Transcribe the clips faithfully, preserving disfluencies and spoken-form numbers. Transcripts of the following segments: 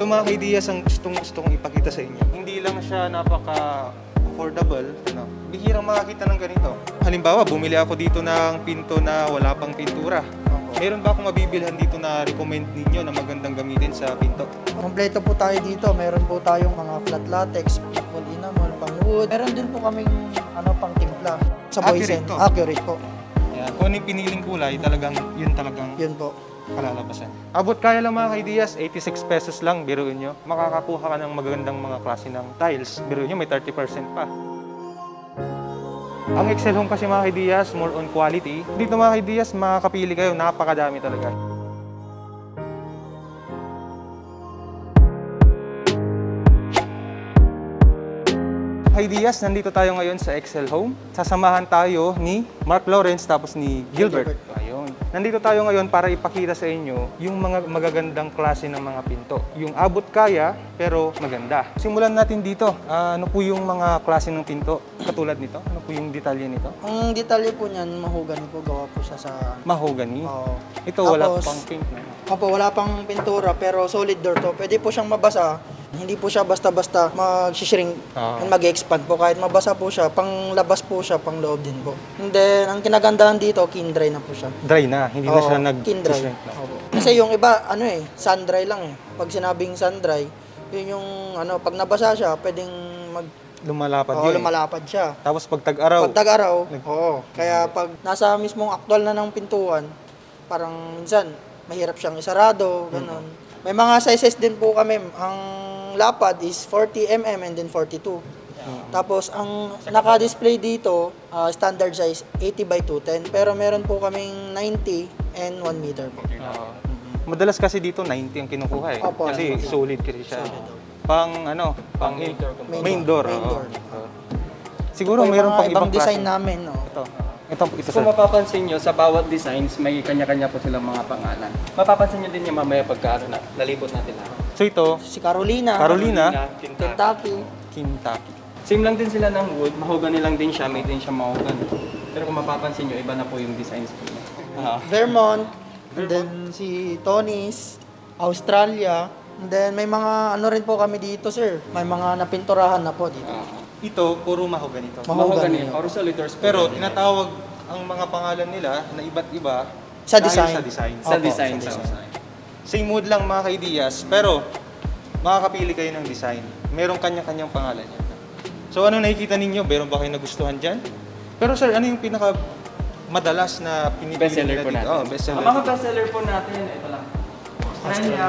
Ito mga ka-ideas ang gustong gusto kong ipakita sa inyo. Hindi lang siya napaka-affordable. Ano? Bihirang makakita ng ganito. Halimbawa, bumili ako dito ng pinto na wala pang pintura. Meron ba akong mabibilhan dito na recommend ninyo na magandang gamitin sa pinto? Kompleto po tayo dito. Meron po tayong mga flat latex, full enamel, pang wood. Meron din po kaming ano, pang timpla. Sa Accurate Boysen. to. Accurate po. Ayan. Kung ano yung piniling kulay, talagang yun talagang Yun po. kalalabasan. Abot kaya lang mga ka-ideas, eighty-six pesos lang, biruin nyo. Makakakuha ka ng magagandang mga klase ng tiles. Biruin nyo, may thirty percent pa. Ang Excel Home kasi mga ka-ideas, more on quality. Dito mga ka-ideas, makakapili kayo, napakadami talaga. Ideas, nandito tayo ngayon sa Excel Home. Sasamahan tayo ni Mark Lawrence tapos ni Gilbert. Gilbert. Ayun. Nandito tayo ngayon para ipakita sa inyo yung mga magagandang klase ng mga pinto. Yung abot kaya pero maganda. Simulan natin dito. Ah, ano po yung mga klase ng pinto katulad nito? Ano po yung detalye nito? Ang detalye po niyan, mahogany po. Gawa po siya sa... Mahogany. Oo. Ito wala Tapos, pang paint na. Opo, wala pang pintura pero solid door to. Pwede po siyang mabasa. Hindi po siya basta-basta mag-shrink Ah. and mag-expand po. Kahit mabasa po siya, pang labas po siya, pang loob din po. And then, ang kinagandahan dito, kin dry na po siya. Dry na, hindi na Oo, siya nag kin dry. shrink na. Opo. Kasi yung iba, ano eh, sun dry lang eh. Pag sinabing sun dry, yun yung, ano, pag nabasa siya, pwedeng mag... Lumalapad Oo, yun. lumalapad siya. Tapos pag tag-araw, Pag tag-araw, Nag- oo. Kaya pag nasa mismong aktual na ng pintuan, parang minsan, mahirap siyang isarado, ganun. May mga sizes din po kami. Ang lapad is forty millimeters and then forty-two. Tapos, ang naka-display dito, ah, standard size, eighty by two ten. Pero meron po kaming ninety and one meter po. Oo. Madalas kasi dito ninety ang kinukuha eh. Opo. Kasi solid kasi siya. Solid. Pang ano, pang main door. Main door. Main oo. door. Oo. Siguro Ito yung mayroon mga pang ibang ibang design klase. namin, no? Ito. Ito, ito Kung sir. mapapansin nyo, sa bawat designs, may kanya-kanya po silang mga pangalan. Mapapansin nyo din yung mamaya pagka ano na, nalipot natin lahat. So ito, Si Carolina, Carolina, Kentucky. Kentucky. Same lang din sila ng wood, mahogany lang din siya, may din siya mahogany. Pero kung mapapansin nyo, iba na po yung designs po niya. Ah. Vermont, and then si Tony's, Australia, and then may mga ano rin po kami dito, sir. May mga napinturahan na po dito. Ah. Ito, puro mahogany ito. Mahogany. Mahogany, or solid doors po. Pero yan. tinatawag ang mga pangalan nila na iba't iba Sa dahil design. Sa design. Sa Opo, design. sa sa design. Same mood lang mga ka-ideas, pero makakapili kayo ng design. Merong kanya-kanyang pangalan yan. So ano nakikita ninyo? Meron ba kayo nagustuhan dyan? Pero sir, ano yung pinaka madalas na pinipili Bestseller nila po dito? natin. Oh, bestseller. Ang mga bestseller po natin, ito lang. Australia,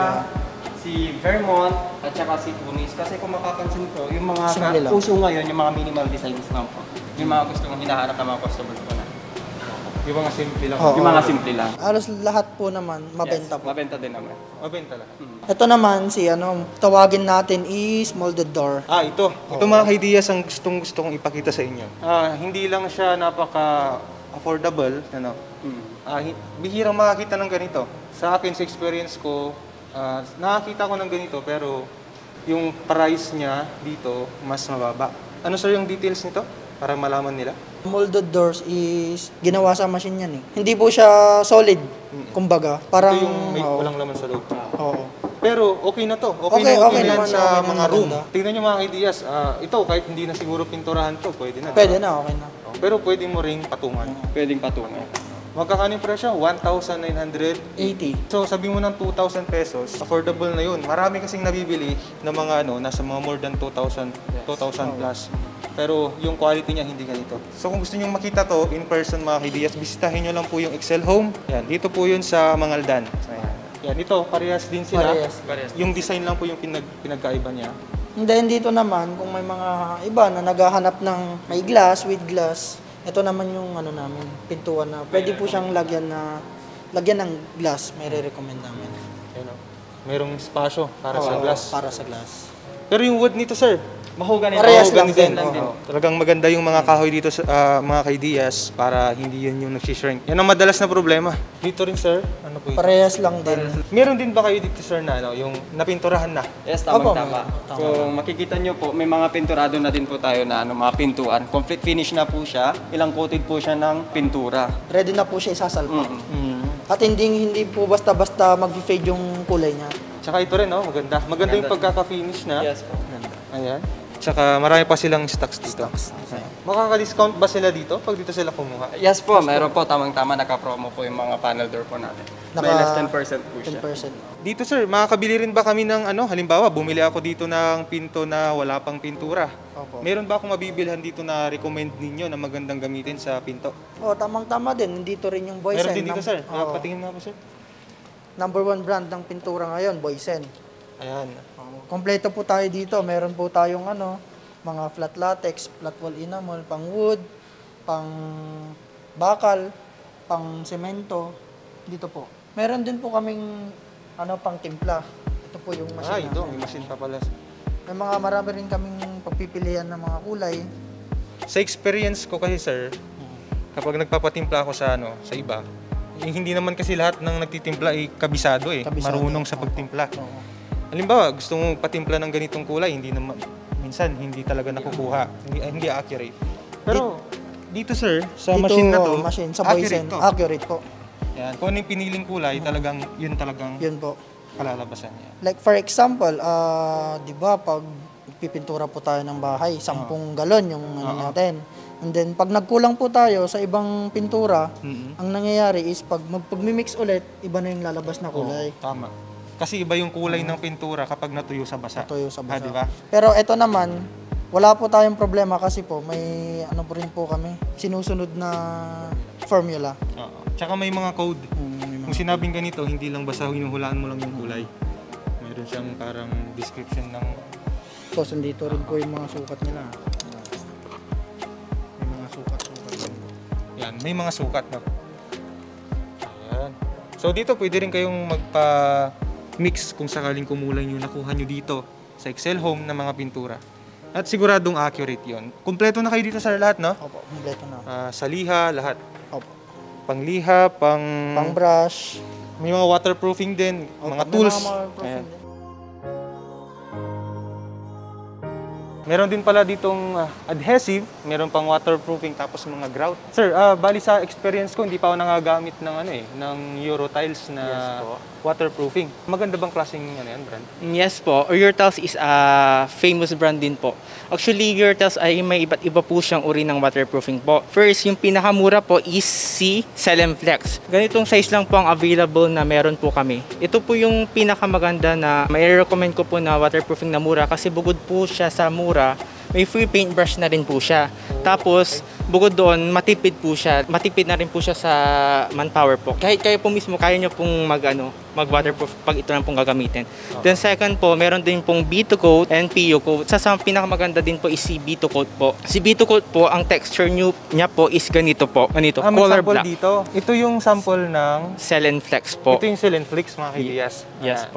si Vermont, at saka si Tunis. Kasi kung mapapansin po, yung mga Simple lang. uso ngayon, yung mga minimal designs lang po. Yung mga gusto kong hinaharap ng mga customers po na. Yung mga simple lang. Oo. Yung mga simple lang. Halos lahat po naman mabenta Yes, po. mabenta din naman. Mabenta lang. Ito naman si ano, tawagin natin is molded door. Ah, ito. Ito mga ka-ideas ang gustong gusto kong ipakita sa inyo. Ah, hindi lang siya napaka affordable, ano. Hmm. Ah, hi- bihirang makakita ng ganito. Sa akin, sa experience ko, ah, nakakita ko ng ganito pero yung price niya dito mas mababa. Ano sir yung details nito? Para malaman nila. Molded doors is ginawa sa machine yan eh. Hindi po siya solid. Kumbaga, parang Ito yung may oo. walang laman sa loob. Oo. Pero okay na to. Okay, Okay, na okay, okay na yan naman, sa okay mga naman, room. maganda. Tingnan nyo mga ideas. Ah, ito kahit hindi na siguro pinturahan to, pwede na. Pwede diba? na, okay na. Pero pwede mo ring patungan. Pwedeng patungan. Magkakaning presyo, one thousand nine hundred. eighty. So sabi mo ng two thousand pesos, affordable na yun. Marami kasing nabibili ng mga ano, nasa mga more than two thousand, two thousand plus. Pero yung quality niya hindi ganito. So kung gusto niyo makita to in person mga ka-ideas, bisitahin niyo lang po yung Excel Home. Yan, dito po yun sa Mangaldan. Ayan. Yan, ito parehas din sila. Parehas. Parehas. Yung design lang po yung pinag pinagkaiba niya. And then dito naman, kung may mga iba na naghahanap ng may glass, with glass, ito naman yung ano namin, pintuan na pwede po siyang lagyan na lagyan ng glass, may re-recommend namin. Ayun, oh. Merong spasyo para sa Oo, glass. Para sa glass. Pero yung wood nito, sir, Mahogany. Parehas mahogany lang din. lang din. Oo. Talagang maganda yung mga kahoy dito sa ah, mga ka-ideas para hindi yun yung nagsishrink. Yan ang madalas na problema. Dito rin, sir, ano po yun? Parehas lang din. Meron din ba kayo dito, sir, na ano, yung napinturahan na? Yes, Opo, tamang-tama. tama. Kung makikita nyo po, may mga pinturado na din po tayo na ano, mga pintuan. Complete finish na po siya. Ilang coated po siya ng pintura. Ready na po siya isasalpak. Mm. Mm. At hindi hindi po basta-basta mag-fade yung kulay niya. Tsaka ito rin, no? Maganda. Maganda yung pagkaka-finish na. Yes po. Ayan. Tsaka marami pa silang stocks dito. Stocks. Makaka-discount ba sila dito pag dito sila kumuha? Yes po, meron po tamang-tama naka-promo po yung mga panel door po natin. May Naka- less ten percent po ten siya. percent. Dito sir, makakabili rin ba kami ng ano? Halimbawa, bumili ako dito ng pinto na wala pang pintura. Opo. Meron ba akong mabibilhan dito na recommend ninyo na magandang gamitin sa pinto? Oh, tamang-tama din. Nandito rin yung Boysen. Meron din dito Num- sir. Ah, Oo. patingin nga po sir. Number one brand ng pintura ngayon, Boysen. Ayan. Oh, kompleto po tayo dito. Meron po tayong ano, mga flat latex, flat wall enamel, pang wood, pang bakal, pang semento. Dito po. Meron din po kaming ano pang timpla. Ito po yung machine. Ah, ito. natin. May machine pa pala. May mga marami rin kaming pagpipilian ng mga kulay. Sa experience ko kasi sir, kapag nagpapatimpla ako sa ano, sa iba, eh, hindi naman kasi lahat ng nagtitimpla ay kabisado eh. Kabisado. Marunong sa pagtimpla. Oo. Halimbawa, gusto mo patimpla ng ganitong kulay, hindi naman minsan hindi talaga nakukuha, hindi, hindi accurate. Pero dito sir, sa Dito, machine na to, machine, sa accurate Boysen, to. accurate po. Yan, kung ano yung piniling kulay, talagang yun talagang Yun po. kalalabasan niya. Like for example, ah, 'di ba pag pipintura po tayo ng bahay, sampung galon yung ano Oo. natin. And then pag nagkulang po tayo sa ibang pintura, Mhm. ang nangyayari is pag magpag-mix ulit, iba na yung lalabas na kulay. Oo, tama. Kasi iba yung kulay ng pintura kapag natuyo sa basa. Natuyo sa Ah, basa. di ba? Pero ito naman, wala po tayong problema kasi po may ano po rin po kami, sinusunod na formula. Oo. Tsaka may mga code. Mm, may mga- Kung sinabing ganito, hindi lang basta hinuhulaan mo lang yung kulay. Meron siyang parang description ng Tapos nandito rin po yung mga sukat nila. May mga sukat-sukat din po. yan, may mga sukat na. Ayan. So dito pwede rin kayong magpa-mix kung sakaling kumulang yung nakuha nyo dito sa Excel Home ng mga pintura. At siguradong accurate yon. Kumpleto na kayo dito sa lahat, no? Opo, kompleto na. Ah, sa liha, lahat. Opo. Pangliha, pang... Pang brush. May mga waterproofing din, Opo, mga may tools. mga waterproofing Ayan. din. Meron din pala ditong ah, adhesive, meron pang waterproofing tapos mga grout. Sir, ah, bali sa experience ko hindi pa ako nangagamit ng ano eh, ng Euro tiles na Yes po. waterproofing. Maganda bang klaseng ano yan, brand? Yes po, Urtiles is a famous brand din po. Actually, Urtiles ay may iba't iba po siyang uri ng waterproofing po. First, yung pinakamura po is si Celemflex. Ganitong size lang po ang available na meron po kami. Ito po yung pinakamaganda na may recommend ko po na waterproofing na mura kasi bukod po siya sa mura, may free paintbrush na rin po siya. Tapos, bukod doon, matipid po siya. Matipid na rin po siya sa manpower po. Kahit kayo po mismo, kaya nyo pong mag, ano, mag-waterproof pag ito lang pong gagamitin. Then second po, meron din pong B two coat and P U coat. Sa, sa pinakamaganda din po is si B two coat po. Si B two coat po, ang texture nyo, niya po is ganito po. Ganito, Ah, may color sample black. dito. Ito yung sample ng... Celenflex po. Ito yung Celenflix, mga kaibias. Yes Ah. po.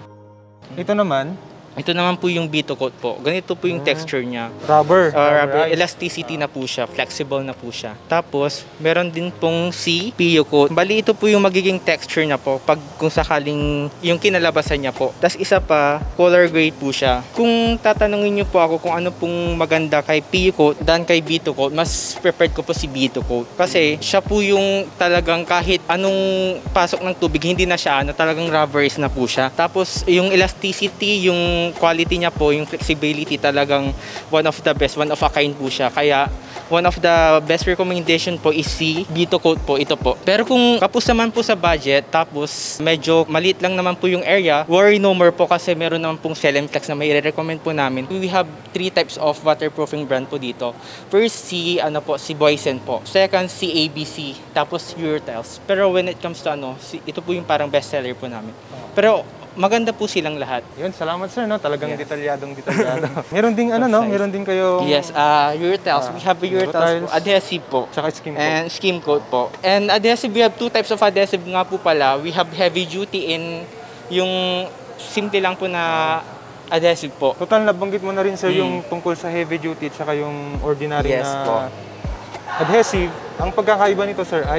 Ito naman, Ito naman po yung B two coat po. Ganito po yung texture niya. rubber. Uh, rubber, rubberized. elasticity na po siya, flexible na po siya. Tapos, meron din pong si P U coat. Bali, ito po yung magiging texture niya po pag kung sakaling yung kinalabasan niya po. Tapos isa pa, color gray po siya. Kung tatanungin niyo po ako kung ano pong maganda kay P U coat than kay B two coat, mas preferred ko po si B two coat. Kasi siya po yung talagang kahit anong pasok ng tubig, hindi na siya ano, talagang rubberized na po siya. Tapos, yung elasticity, yung quality niya po, yung flexibility talagang one of the best, one of a kind po siya. Kaya one of the best recommendation po is si B two coat po, ito po. Pero kung kapos naman po sa budget, tapos medyo maliit lang naman po yung area, worry no more po kasi meron naman pong Celemflex na may recommend po namin. We have three types of waterproofing brand po dito. First, si ano po, si Boysen po. Second, si A B C. Tapos Urtiles. Pero when it comes to ano, si, ito po yung parang best seller po namin. Pero maganda po silang lahat. Yun, salamat sir, no? Talagang Yes. detalyadong detalyado. Meron ding ano, no? Meron din kayo Yes, uh, Urtiles. Ah, We have a Urtiles Urtiles. po. Adhesive po. tsaka skin coat. And skim coat po. And adhesive, we have two types of adhesive nga po pala. We have heavy duty in yung simple lang po na adhesive po. Total, nabanggit mo na rin sir Mm. yung tungkol sa heavy duty at saka yung ordinary Yes na po. adhesive. Ang pagkakaiba nito sir ay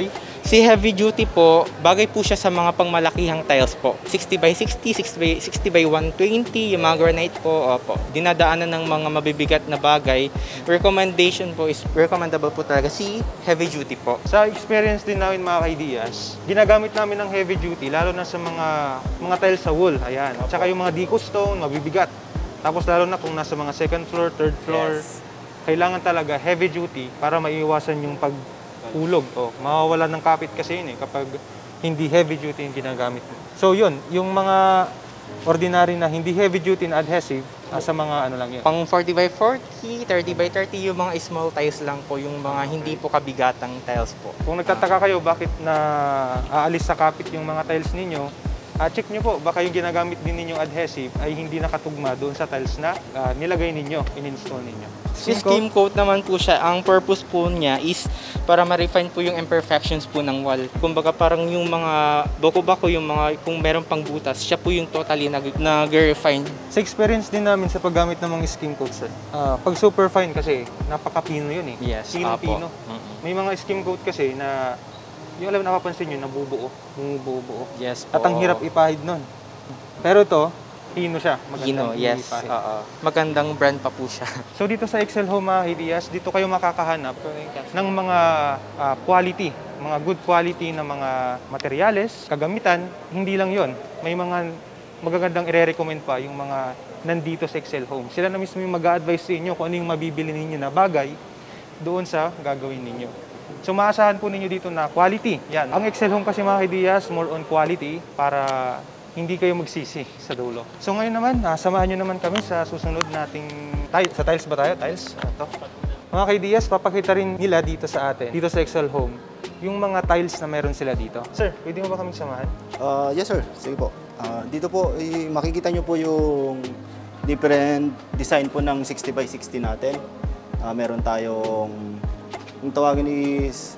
Si heavy duty po, bagay po siya sa mga pangmalakihang tiles po. sixty by sixty, sixty by one twenty, yung mga granite po, opo. Dinadaanan ng mga mabibigat na bagay. Recommendation po is recommendable po talaga si heavy duty po. Sa experience din namin mga ka-ideas, ginagamit namin ng heavy duty lalo na sa mga mga tiles sa wool. Ayan. Tsaka yung mga deco stone, mabibigat. Tapos lalo na kung nasa mga second floor, third floor, Yes. kailangan talaga heavy duty para maiiwasan yung paghulog. O, mawawalan ng kapit kasi yun eh kapag hindi heavy duty yung ginagamit mo. So yun, yung mga ordinary na hindi heavy duty na adhesive, ah, sa mga ano lang yun. Pang forty by forty, thirty by thirty, yung mga small tiles lang po, yung mga hindi po kabigatang tiles po. Kung nagtataka kayo bakit na aalis sa kapit yung mga tiles ninyo, ah, check nyo po, baka yung ginagamit din ninyong adhesive ay hindi nakatugma doon sa tiles na ah, nilagay ninyo, in-install ninyo. Si skim coat naman po siya, ang purpose po niya is para ma-refine po yung imperfections po ng wall. Kumbaga parang yung mga bako-bako, yung mga kung meron pang butas, siya po yung totally nag- nag-refine. Sa experience din namin sa paggamit ng mga skim coats, sir, ah, pag super fine kasi, napaka-pino yun eh. Yes, Pino-pino. apo. Mm-mm. May mga skim coat kasi na, yung alam napapansin nyo, nabubuo, bumubuo. Yes po. At ang hirap ipahid nun. Pero ito, pino siya. Gino, yes. ipahid. Oo. Magandang brand pa po siya. So dito sa Excel Home mga Hidias, dito kayo makakahanap ng mga ah, quality, mga good quality na mga materyales, kagamitan. Hindi lang yon, may mga magagandang i-recommend pa yung mga nandito sa Excel Home. Sila na mismo yung mag-a-advise sa inyo kung ano yung mabibili ninyo na bagay doon sa gagawin ninyo. So maasahan po ninyo dito na quality. Yan. Ang Excel Home kasi mga Hidias, more on quality para hindi kayo magsisi sa dulo. So ngayon naman, ah, samahan nyo naman kami sa susunod nating tiles. Sa tiles ba tayo? Tiles? Ito. Mga kaidiyas, papakita rin nila dito sa atin, dito sa Excel Home, yung mga tiles na meron sila dito. Sir, pwede mo ba kaming samahan? Ah, yes sir, sige po. Ah, dito po, eh, makikita nyo po yung different design po ng sixty by sixty natin. Ah, meron tayong, yung tawagin is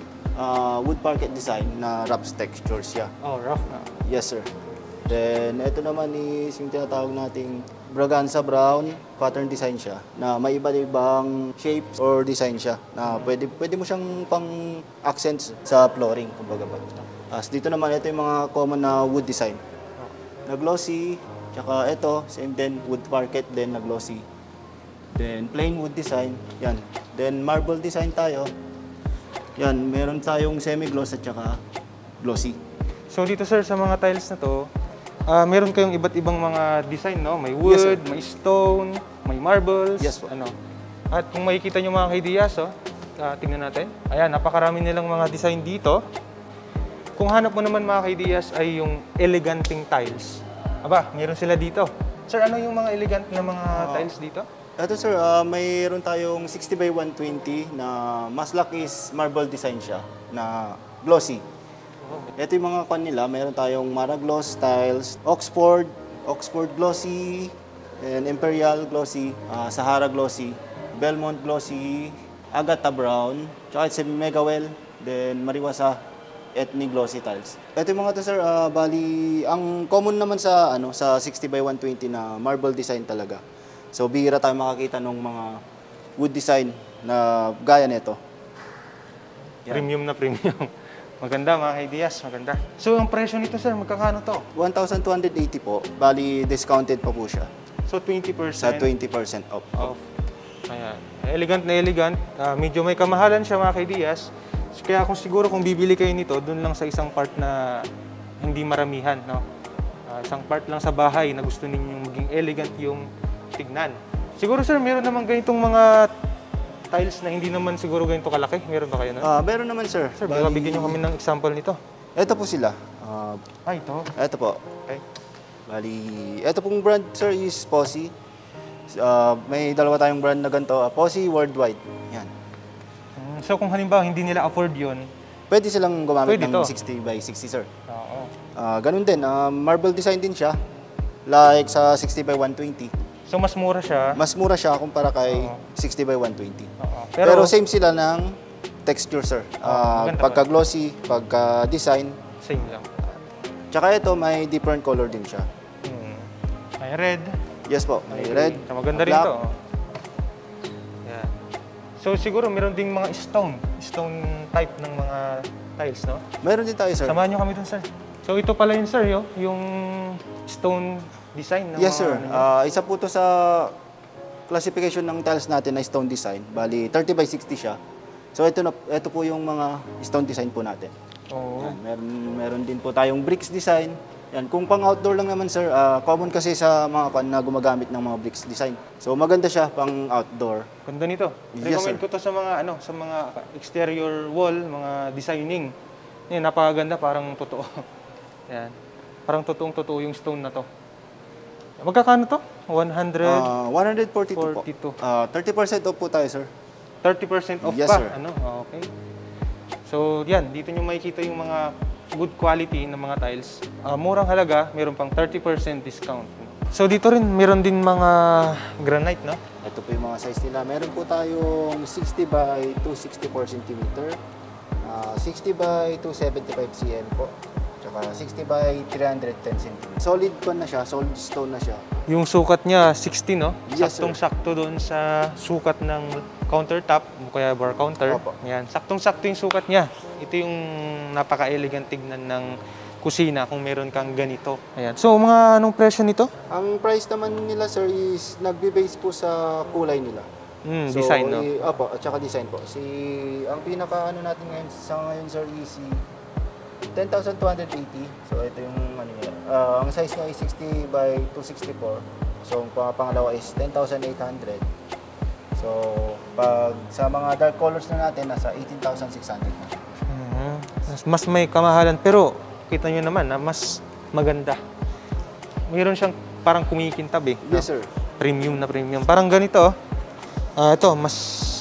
ah, wood parquet design na rough texture siya. Oh, rough na. Yes sir. Then, ito naman is yung tinatawag nating Braganza Brown pattern design siya na may iba't ibang shapes or design siya na pwede, pwede mo siyang pang accents sa flooring, kumbaga ba. As dito naman, ito yung mga common na wood design. Na glossy, tsaka ito, same din, wood parquet din na glossy. Then, plain wood design, yan. Then, marble design tayo. Yan, meron tayong semi-gloss at tsaka glossy. So dito sir, sa mga tiles na to, ah, meron kayong iba't ibang mga design, no? May wood, Yes, sir. may stone, may marbles. Yes po. Ano. At kung makikita nyo mga kaidiyas, oh, ah, tingnan natin. Ayan, napakarami nilang mga design dito. Kung hanap mo naman mga kaidiyas ay yung eleganting tiles. Aba, meron sila dito. Sir, ano yung mga elegant na mga tiles dito? Ito sir, ah, mayroon tayong sixty by one twenty na maslak is marble design siya na glossy. Ito yung mga kwan nila, mayroon tayong Maragloss tiles, Oxford, Oxford Glossy, and Imperial Glossy, ah, Sahara Glossy, Belmont Glossy, Agatha Brown, tsaka si Megawell, then Mariwasa Ethnic Glossy tiles. Ito yung mga to sir, ah, bali, ang common naman sa ano sa sixty by one twenty na marble design talaga. So bihira tayo makakita ng mga wood design na gaya nito. Yan. Premium na premium. Maganda mga kaidiyas, maganda. So ang presyo nito sir, magkakano to? one thousand two hundred eighty po, bali discounted pa po siya So twenty sa percent twenty percent off. off. Ayan. Elegant na elegant. Ah, medyo may kamahalan siya mga kaidiyas. Kaya kung siguro kung bibili kayo nito, doon lang sa isang part na hindi maramihan, no? Ah, isang part lang sa bahay na gusto ninyong maging elegant yung tignan. Siguro sir, meron naman ganitong mga tiles na hindi naman siguro ganito kalaki. Meron ba kayo na? Ah, meron naman sir. Sir, baka bigyan nyo kami ng example nito. Ito po sila. Ah, Ay, ito. ito po. Okay. Bali, ito pong brand sir is Posi. Ah, may dalawa tayong brand na ganito, ah, Posi Worldwide. Yan. Mm, So kung halimbawa hindi nila afford yun, Pwede silang gumamit Pwede ng to. sixty by sixty sir. oo. Ah, ganun din, ah, marble design din siya. Like sa sixty by one twenty. So mas mura siya. Mas mura siya kumpara kay Oo. sixty by one twenty. Oo. Pero, same sila ng texture sir. Ah, maganda pagka glossy, pagka design. Same lang. Tsaka ito may different color din siya. Hmm. May red. Yes po, may red. So, maganda rin black. to. oh. Yan. So siguro meron ding mga stone, stone type ng mga tiles, no? Meron din tayo, sir. Samahan nyo kami dun, sir. So ito pala yun, sir, yo, yung stone design ng Yes, mga sir. ano nyo. Ah, isa po to sa classification ng tiles natin na stone design. Bali, thirty by sixty siya. So ito, na, ito po yung mga stone design po natin. Oo. Yan, meron, meron din po tayong bricks design. Yan, kung pang outdoor lang naman, sir, ah, common kasi sa mga pan na gumagamit ng mga bricks design. So maganda siya pang outdoor. Ganda nito. Yes, Recommend sir. ko to sa mga ano, sa mga exterior wall, mga designing. Yan, napakaganda, parang totoo. Yan. Parang totoong-totoo yung stone na to. Magkakano to? one hundred Ah, one forty-two po. forty-two. Ah, thirty percent off po tayo, sir. thirty percent off Yes, pa. sir. Ano? Okay. So, yan. Dito nyo makikita yung mga good quality ng mga tiles. Ah, murang halaga, meron pang thirty percent discount. So, dito rin, meron din mga granite, no? Ito po yung mga size nila. Meron po tayong sixty by two sixty-four centimeter, ah, sixty by two seventy-five centimeters po, tsaka sixty by three ten centimeter. Solid pan na siya, solid stone na siya. Yung sukat niya, sixty, no? Yes, sir. Saktong-sakto doon sa sukat ng countertop, o kaya bar counter. Opo. Yan. Saktong-sakto yung sukat niya. Ito yung napaka-elegant tignan ng kusina kung meron kang ganito. Ayan. So, mga anong presyo nito? Ang price naman nila, sir, is nagbe-base po sa kulay nila. Hmm, So, design, no? i- opo, at saka design po. Si, ang pinaka ano natin ngayon, sa ngayon, sir, is si ten thousand two hundred eighty. So, ito yung ano niya. Ah, ang size niya is sixty by two sixty-four. So, ang pang- pangalawa is ten thousand eight hundred. So, pag sa mga dark colors na natin, nasa eighteen thousand six hundred. Mhm. Mas- Mas may kamahalan. Pero, kita nyo naman na mas maganda. Mayroon siyang parang kumikintab eh. Yes, sir. Premium na premium. Parang ganito. oh. Ah, ito, mas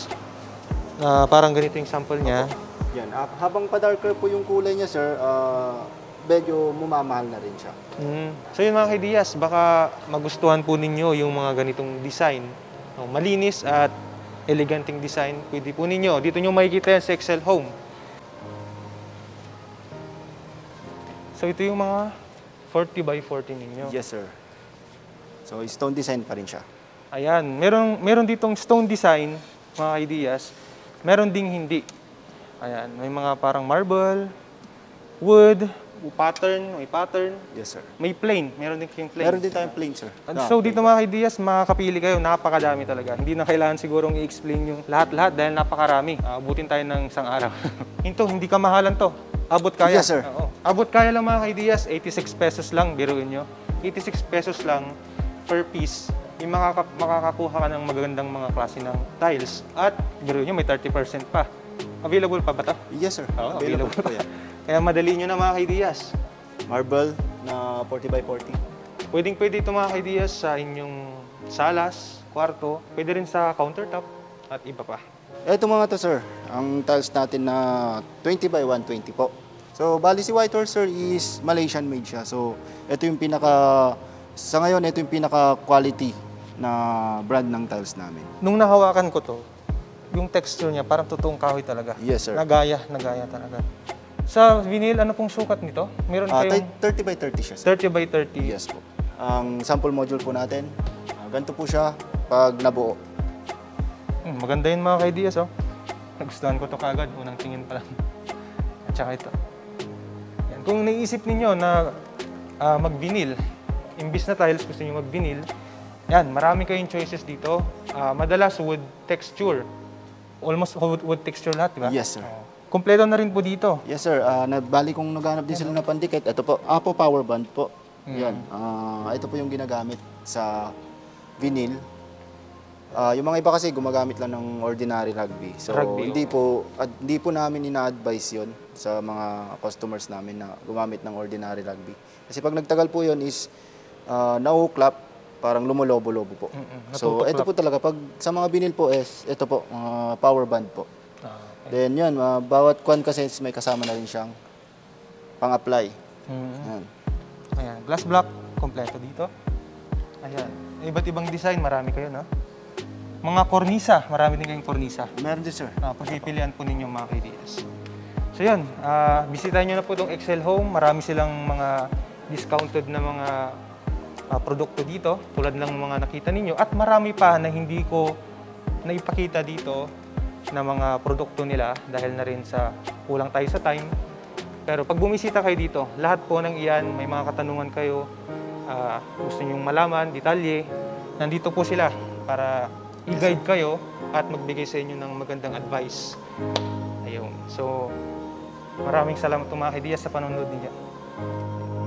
ah, parang ganito yung sample niya. Yan. Ah, habang pa-darker po yung kulay niya, sir, ah, medyo mumamahal na rin siya. Mm. So yun mga kaidiyas, baka magustuhan po ninyo yung mga ganitong design. Oh, malinis at eleganting design. Pwede po ninyo. Dito nyo makikita yan sa Excel Home. So ito yung mga forty by forty ninyo. Yes, sir. So, stone design pa rin siya. Ayan, meron meron ditong stone design, mga kaidiyas. Meron ding hindi. Ayan, may mga parang marble, wood, pattern, may pattern, Yes, sir. may plain. Meron din kayong plain. Meron din tayong plain, sir. And Ah, so dito mga kaidiyas, makakapili kayo, napakadami talaga. Hindi na kailangan sigurong i-explain yung lahat-lahat dahil napakarami. Uh, abutin tayo ng isang araw. Hinto, hindi kamahalan to. Abot kaya. Yes, sir. Oo. Abot kaya lang mga kaidiyas, eighty-six pesos lang, biruin nyo. eighty-six pesos lang per piece. Yung makaka makakakuha ka ng magagandang mga klase ng tiles. At biruin nyo, may thirty percent pa. Available pa ba ito? Yes, sir. Oo, Available available po pa. yan. Kaya madali nyo na mga kaidiyas. Marble na forty by forty. Pwedeng pwede ito mga kaidiyas sa inyong salas, kwarto, pwede rin sa countertop at iba pa. Ito mga to, sir. Ang tiles natin na twenty by one twenty po. So, bali si Whitehorse, sir, is Malaysian made siya. So, ito yung pinaka, sa ngayon, ito yung pinaka quality na brand ng tiles namin. Nung nahawakan ko to, yung texture niya parang totoong kahoy talaga. Yes, sir. Nagaya, nagaya talaga. Sa vinyl, ano pong sukat nito? Meron Ah, kayong thirty by thirty siya, sir. thirty by thirty. Yes po. Ang sample module po natin, ah, ganito po siya pag nabuo. Hmm, maganda yun mga kaidiyas, oh. Nagustuhan ko to kagad, unang tingin pa lang. At saka ito. Yan. Kung naisip ninyo na ah, mag-vinyl, imbis na tiles gusto niyo mag-vinyl, yan, marami kayong choices dito. Ah, madalas wood texture. Almost wood, wood texture lahat, di ba? Yes, sir. Oh. Kompleto na rin po dito. Yes, sir. Ah, nabali kung naghanap din sila ng pandikit, ito po, Apo Power Band po. Yan. Ah, ito po yung ginagamit sa vinyl. Ah, yung mga iba kasi gumagamit lang ng ordinary rugby. So, Rugby, hindi po at hindi po namin ina-advise 'yon sa mga customers namin na gumamit ng ordinary rugby. Kasi pag nagtagal po 'yon is uh, nauuklap, parang lumolobo-lobo po. Mm-mm, So, ito po talaga pag sa mga vinyl po is ito po, mga power band po. Ah, Then 'yun, ah, bawat kwan kasi is may kasama na rin siyang pang-apply. mm. Yan. Ayan, glass block, kompleto dito. Ayan, iba't ibang design, marami kayo, no? Mga kornisa, marami din kayong kornisa. Meron din, sir. Uh, pagpipilian po ninyo mga kaidiyas. So yun, uh, bisitahin nyo na po itong Excel Home. Marami silang mga discounted na mga uh, produkto dito, tulad ng mga nakita ninyo. At marami pa na hindi ko naipakita dito na mga produkto nila dahil na rin sa kulang tayo sa time. Pero pag bumisita kayo dito, lahat po ng iyan, may mga katanungan kayo, ah, gusto nyong malaman, detalye, nandito po sila para i-guide kayo at magbigay sa inyo ng magandang advice. Ayun. So, maraming salamat po mga kaibigan sa panonood niyo.